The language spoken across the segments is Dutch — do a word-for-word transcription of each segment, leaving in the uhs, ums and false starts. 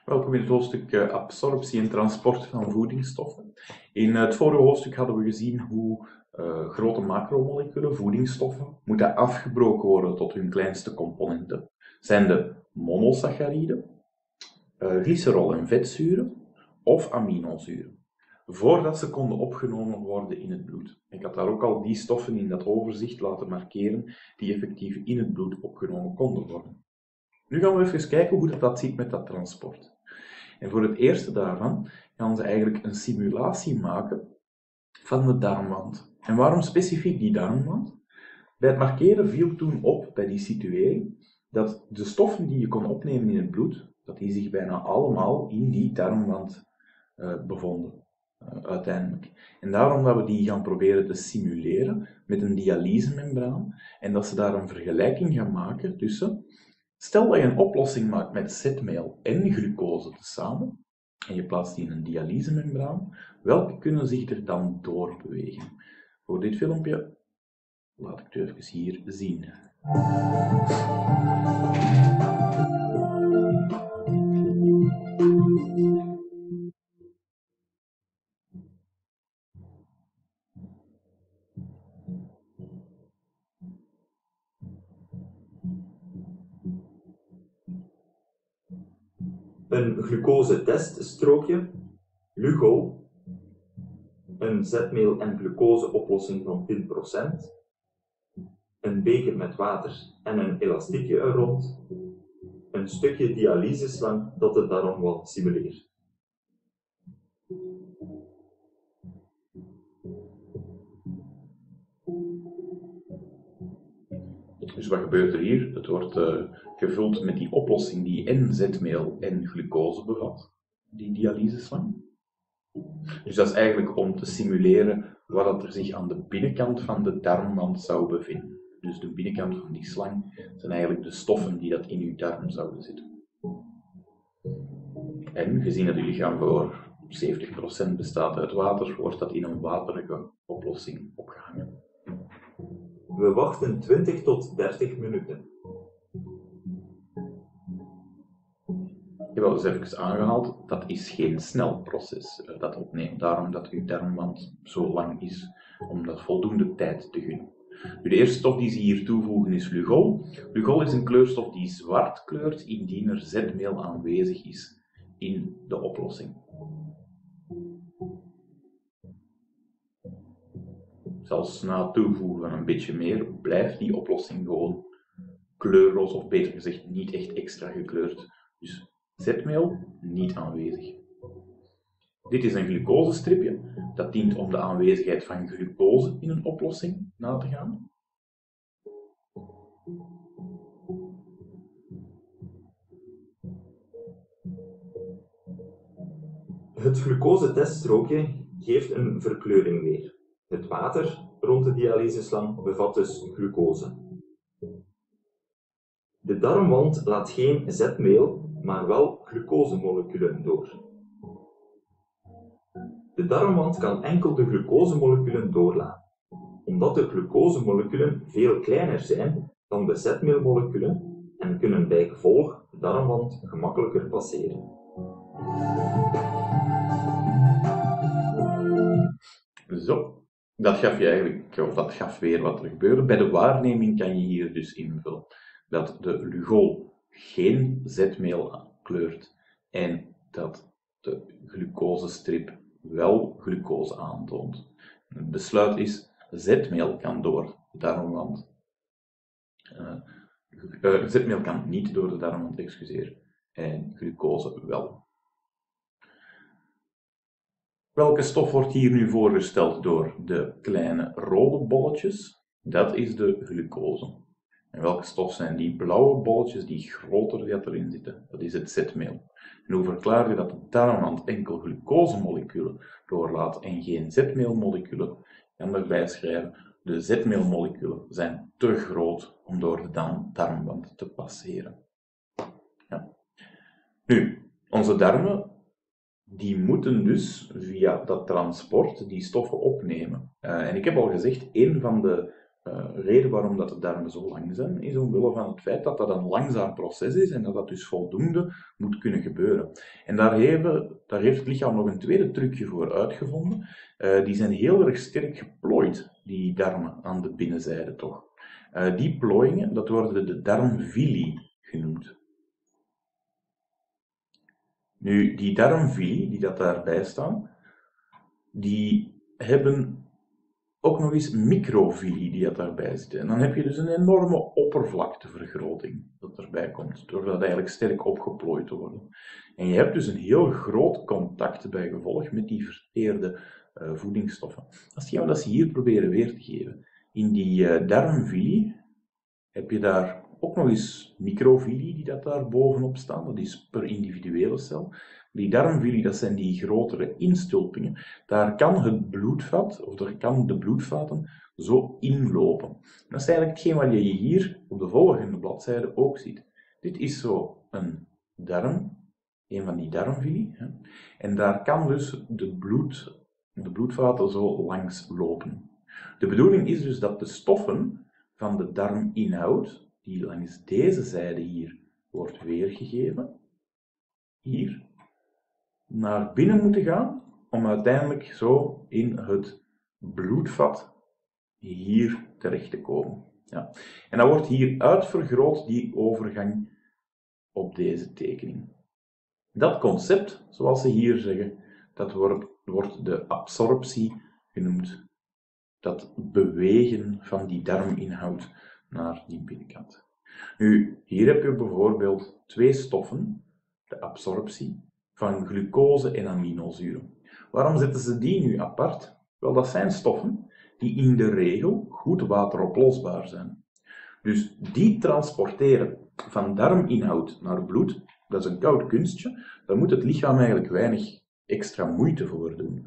Welkom in het hoofdstuk uh, absorptie en transport van voedingsstoffen. In het vorige hoofdstuk hadden we gezien hoe uh, grote macromoleculen, voedingsstoffen, moeten afgebroken worden tot hun kleinste componenten. Zijn de monosacchariden, uh, glycerol en vetzuren of aminozuren. Voordat ze konden opgenomen worden in het bloed. Ik had daar ook al die stoffen in dat overzicht laten markeren die effectief in het bloed opgenomen konden worden. Nu gaan we even kijken hoe dat, dat zit met dat transport. En voor het eerste daarvan gaan ze eigenlijk een simulatie maken van de darmwand. En waarom specifiek die darmwand? Bij het markeren viel toen op, bij die situering, dat de stoffen die je kon opnemen in het bloed, dat die zich bijna allemaal in die darmwand uh, bevonden, uh, uiteindelijk. En daarom dat we die gaan proberen te simuleren met een dialysemembraan, en dat ze daar een vergelijking gaan maken tussen. Stel dat je een oplossing maakt met zetmeel en glucose tezamen, en je plaatst die in een dialysemembraan, welke kunnen zich er dan doorbewegen? Voor dit filmpje laat ik het even hier zien. Een glucose-teststrookje, Lugol, een zetmeel- en glucoseoplossing van tien procent, een beker met water en een elastiekje er rond, een stukje dialyseslang dat de darmwand simuleert. Dus wat gebeurt er hier? Het wordt uh, gevuld met die oplossing die en zetmeel en glucose bevat, die dialyseslang. Dus dat is eigenlijk om te simuleren wat er zich aan de binnenkant van de darmwand zou bevinden. Dus de binnenkant van die slang zijn eigenlijk de stoffen die dat in uw darm zouden zitten. En gezien dat uw lichaam voor zeventig procent bestaat uit water, wordt dat in een waterige oplossing opgehangen. We wachten twintig tot dertig minuten. Ik heb al eens even aangehaald, dat is geen snel proces, dat opnemen. Daarom dat uw darmwand zo lang is, om dat voldoende tijd te gunnen. Nu, de eerste stof die ze hier toevoegen is Lugol. Lugol is een kleurstof die zwart kleurt indien er zetmeel aanwezig is in de oplossing. Zelfs na het toevoegen van een beetje meer blijft die oplossing gewoon kleurloos, of beter gezegd niet echt extra gekleurd. Dus zetmeel niet aanwezig. Dit is een glucosestripje. Dat dient om de aanwezigheid van glucose in een oplossing na te gaan. Het glucose-teststrookje geeft een verkleuring weer. Het water rond de dialyseslang bevat dus glucose. De darmwand laat geen zetmeel, maar wel glucosemoleculen door. De darmwand kan enkel de glucosemoleculen doorlaten. Omdat de glucosemoleculen veel kleiner zijn dan de zetmeelmoleculen en kunnen bij gevolg de darmwand gemakkelijker passeren. Zo. Dat gaf je eigenlijk, of dat gaf weer wat er gebeurde. Bij de waarneming kan je hier dus invullen dat de Lugol geen zetmeel kleurt en dat de glucosestrip wel glucose aantoont. Het besluit is, zetmeel kan door de darmwand. Uh, uh, zetmeel kan niet door de darmwand, excuseer, en glucose wel. Welke stof wordt hier nu voorgesteld door de kleine rode bolletjes? Dat is de glucose. En welke stof zijn die blauwe bolletjes, die groter die erin zitten? Dat is het zetmeel. En hoe verklaar je dat de darmwand enkel glucosemoleculen doorlaat en geen zetmeelmoleculen? Ik kan daarbij schrijven, de zetmeelmoleculen zijn te groot om door de darmwand te passeren. Ja. Nu, onze darmen die moeten dus via dat transport die stoffen opnemen. Uh, en ik heb al gezegd, een van de uh, reden waarom dat de darmen zo lang zijn, is omwille van het feit dat dat een langzaam proces is en dat dat dus voldoende moet kunnen gebeuren. En daar, hebben, daar heeft het lichaam nog een tweede trucje voor uitgevonden. Uh, die zijn heel erg sterk geplooid, die darmen aan de binnenzijde toch. Uh, die plooiingen, dat worden de darmvilli genoemd. Nu, die darmvilli, die dat daarbij staan, die hebben ook nog eens microvilli die dat daarbij zitten. En dan heb je dus een enorme oppervlaktevergroting dat erbij komt, door dat eigenlijk sterk opgeplooid te worden. En je hebt dus een heel groot contact bij gevolg met die verteerde uh, voedingsstoffen. Dat is hetgeen dat ze hier proberen weer te geven. In die uh, darmvilli heb je daar ook nog eens microvilli die dat daar bovenop staan. Dat is per individuele cel. Die darmvilli, dat zijn die grotere instulpingen. Daar kan het bloedvat, of daar kan de bloedvaten zo inlopen. Dat is eigenlijk hetgeen wat je hier op de volgende bladzijde ook ziet. Dit is zo een darm, een van die darmvilli. Hè. En daar kan dus de, bloed, de bloedvaten zo langs lopen. De bedoeling is dus dat de stoffen van de darminhoud, die langs deze zijde hier wordt weergegeven, hier, naar binnen moeten gaan, om uiteindelijk zo in het bloedvat hier terecht te komen. Ja. En dat wordt hier uitvergroot, die overgang op deze tekening. Dat concept, zoals ze hier zeggen, dat wordt, wordt de absorptie genoemd. Dat bewegen van die darminhoud naar die binnenkant. Nu, hier heb je bijvoorbeeld twee stoffen, de absorptie van glucose en aminozuren. Waarom zetten ze die nu apart? Wel, dat zijn stoffen die in de regel goed wateroplosbaar zijn. Dus die transporteren van darminhoud naar bloed, dat is een koud kunstje, daar moet het lichaam eigenlijk weinig extra moeite voor doen.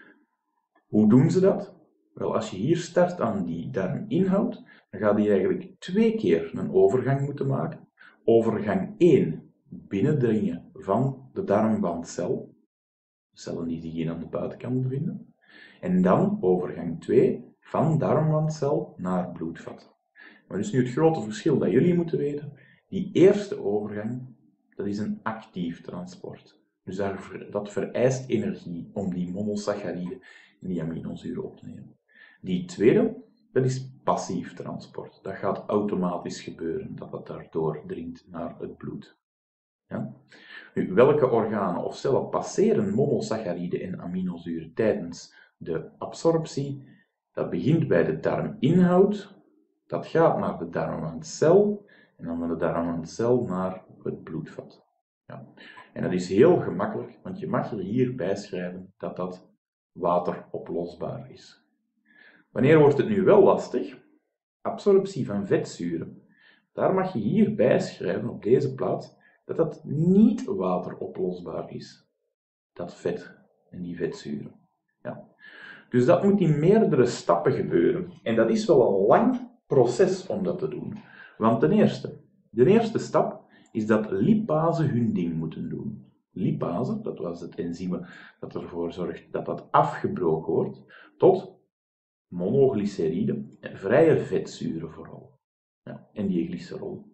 Hoe doen ze dat? Wel, als je hier start aan die darminhoud, dan gaat die eigenlijk twee keer een overgang moeten maken. Overgang één, binnendringen van de darmwandcel, cellen die zich hier aan de buitenkant bevinden. En dan overgang twee, van darmwandcel naar bloedvat. Maar dus nu het grote verschil dat jullie moeten weten, die eerste overgang, dat is een actief transport. Dus dat vereist energie om die monosacchariden en die aminozuren op te nemen. Die tweede, dat is passief transport. Dat gaat automatisch gebeuren, dat dat daardoor dringt naar het bloed. Ja? Nu, welke organen of cellen passeren monosacchariden en aminozuren tijdens de absorptie? Dat begint bij de darminhoud, dat gaat naar de darmwandcel en dan van de darmwandcel naar het bloedvat. Ja. En dat is heel gemakkelijk, want je mag er hier bijschrijven dat dat wateroplosbaar is. Wanneer wordt het nu wel lastig? Absorptie van vetzuren. Daar mag je hier bijschrijven op deze plaats dat dat niet wateroplosbaar is. Dat vet en die vetzuren. Ja. Dus dat moet in meerdere stappen gebeuren. En dat is wel een lang proces om dat te doen. Want ten eerste, de eerste stap is dat lipase hun ding moeten doen. Lipase, dat was het enzym dat ervoor zorgt dat dat afgebroken wordt tot monoglyceride, vrije vetzuren vooral. Ja, en die glycerol.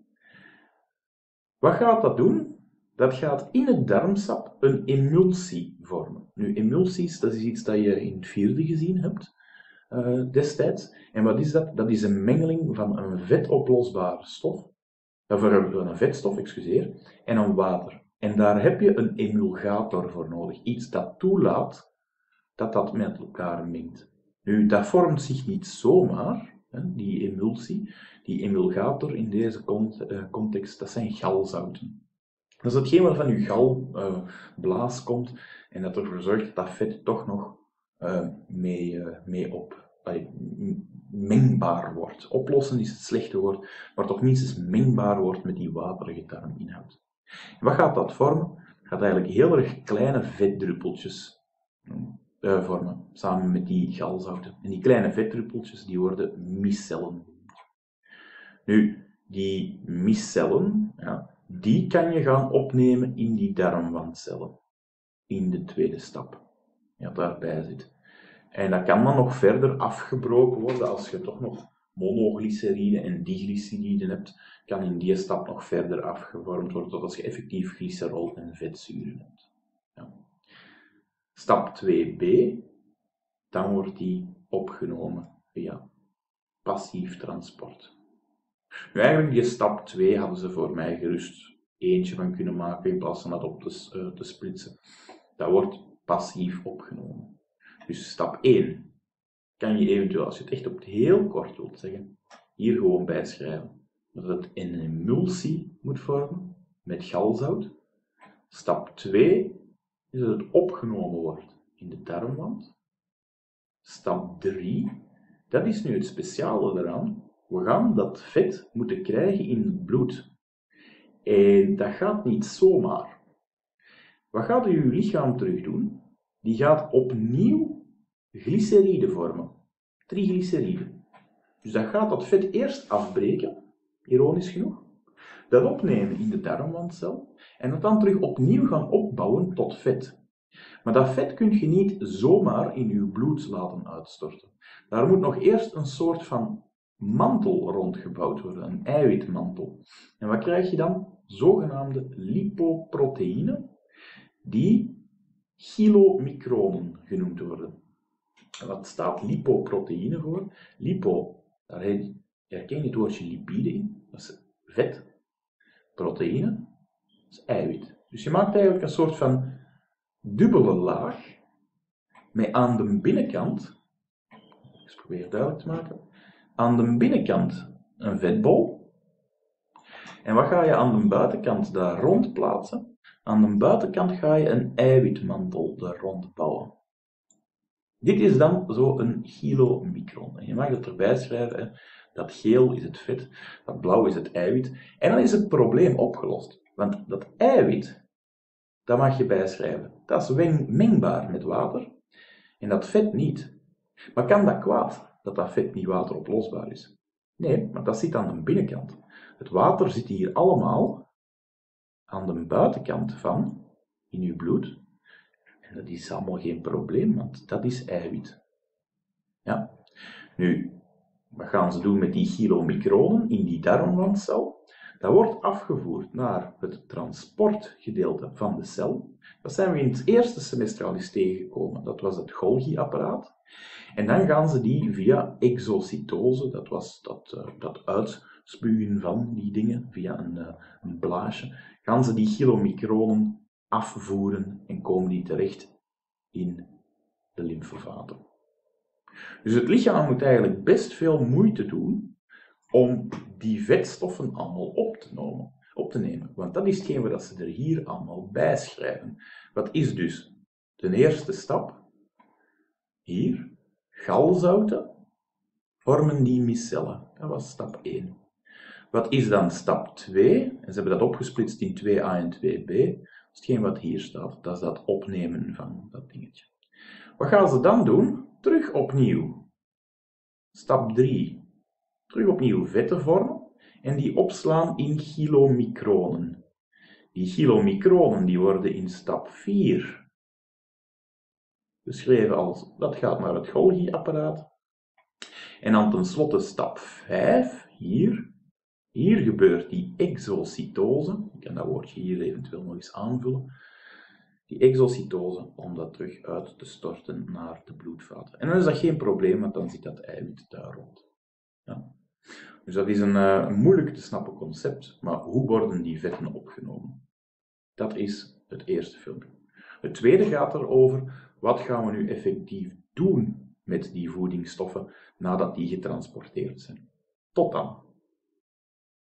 Wat gaat dat doen? Dat gaat in het darmsap een emulsie vormen. Nu, emulsies, dat is iets dat je in het vierde gezien hebt uh, destijds. En wat is dat? Dat is een mengeling van een vetoplosbare stof, of een vetstof, excuseer, en een water. En daar heb je een emulgator voor nodig. Iets dat toelaat dat dat met elkaar mengt. Nu, dat vormt zich niet zomaar, hè, die emulsie. Die emulgator in deze context, dat zijn galzouten. Dat is hetgeen wat van je galblaas uh, komt en dat ervoor zorgt dat dat vet toch nog uh, mee, uh, mee op, uh, mengbaar wordt. Oplossen is het slechte woord, maar toch minstens mengbaar wordt met die waterige darminhoud. En wat gaat dat vormen? Het gaat eigenlijk heel erg kleine vetdruppeltjes uh, vormen, samen met die galzouten. En die kleine vetdruppeltjes die worden micellen. Nu, die micellen, ja, die kan je gaan opnemen in die darmwandcellen. In de tweede stap. Ja, daarbij zit. En dat kan dan nog verder afgebroken worden als je toch nog monoglyceride en diglyceride hebt, kan in die stap nog verder afgevormd worden tot als je effectief glycerol en vetzuren hebt. Ja. Stap twee b, dan wordt die opgenomen via passief transport. Nu eigenlijk die stap twee hadden ze voor mij gerust eentje van kunnen maken in plaats van dat op te, uh, te splitsen. Dat wordt passief opgenomen. Dus stap één kan je eventueel, als je het echt op het heel kort wilt zeggen, hier gewoon bijschrijven. Dat het een emulsie moet vormen met galzout. Stap twee is dat het opgenomen wordt in de darmwand. Stap drie, dat is nu het speciale eraan. We gaan dat vet moeten krijgen in het bloed. En dat gaat niet zomaar. Wat gaat je lichaam terug doen? Die gaat opnieuw glyceride vormen. Triglyceride. Dus dat gaat dat vet eerst afbreken, ironisch genoeg. Dat opnemen in de darmwandcel. En dat dan terug opnieuw gaan opbouwen tot vet. Maar dat vet kun je niet zomaar in je bloed laten uitstorten. Daar moet nog eerst een soort van mantel rondgebouwd worden, een eiwitmantel. En wat krijg je dan? Zogenaamde lipoproteïnen, die chylomicronen genoemd worden. En wat staat lipoproteïne voor? Lipo, daar herken je het woordje lipide in, dat is vet. Proteïne, dat is eiwit. Dus je maakt eigenlijk een soort van dubbele laag, met aan de binnenkant, ik probeer het duidelijk te maken, aan de binnenkant een vetbol. En wat ga je aan de buitenkant daar rond plaatsen? Aan de buitenkant ga je een eiwitmantel daar rond bouwen. Dit is dan zo een chylomicron. En je mag het erbij schrijven, hè. Dat geel is het vet, dat blauw is het eiwit. En dan is het probleem opgelost. Want dat eiwit, dat mag je bijschrijven. Dat is mengbaar met water. En dat vet niet. Maar kan dat kwaad, dat dat vet niet wateroplosbaar is? Nee, want dat zit aan de binnenkant. Het water zit hier allemaal aan de buitenkant van, in uw bloed. En dat is allemaal geen probleem, want dat is eiwit. Ja. Nu, wat gaan ze doen met die chylomicronen in die darmwandcel? Dat wordt afgevoerd naar het transportgedeelte van de cel. Dat zijn we in het eerste semester al eens tegengekomen. Dat was het Golgi-apparaat. En dan gaan ze die via exocytose, dat was dat, uh, dat uitspuwen van die dingen, via een, uh, een blaasje, gaan ze die chylomicronen afvoeren en komen die terecht in de lymfevaten. Dus het lichaam moet eigenlijk best veel moeite doen om die vetstoffen allemaal op te nemen. Op te nemen. Want dat is hetgeen wat ze er hier allemaal bij schrijven. Wat is dus de eerste stap? Hier, galzouten vormen die micellen. Dat was stap één. Wat is dan stap twee? En ze hebben dat opgesplitst in twee a en twee b. Dat is hetgeen wat hier staat. Dat is dat opnemen van dat dingetje. Wat gaan ze dan doen? Terug opnieuw. Stap drie. Terug opnieuw vetten vormen en die opslaan in chylomicronen. Die chylomicronen die worden in stap vier beschreven als, dat gaat naar het Golgi-apparaat. En dan tenslotte stap vijf, hier. Hier gebeurt die exocytose. Ik kan dat woordje hier eventueel nog eens aanvullen. Die exocytose, om dat terug uit te storten naar de bloedvaten. En dan is dat geen probleem, want dan zit dat eiwit daar rond. Ja. Dus dat is een, uh, een moeilijk te snappen concept, maar hoe worden die vetten opgenomen? Dat is het eerste filmpje. Het tweede gaat erover, wat gaan we nu effectief doen met die voedingsstoffen nadat die getransporteerd zijn. Tot dan!